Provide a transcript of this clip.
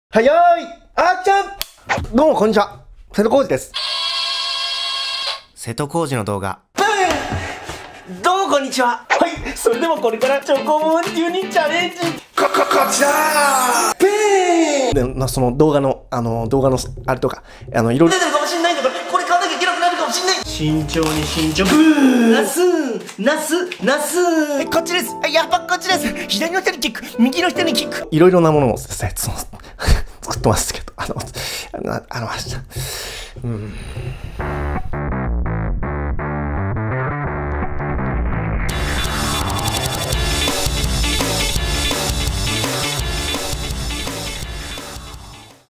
はやーいあーちゃんどうもこんにちは瀬戸康史です。瀬戸康史の動画どうもこんにちは。はい、それでもこれからチョコモン流にチャレンジ。こちらーで、その動画の、あれとか、いろいろ出てるかもしんないんだから、これ買わなきゃいけなくなるかもしんない。慎重に慎重。ナスこっちです。やっぱこっちです。左の人にキック、右の人にキック。いろいろなものを作ってますけど、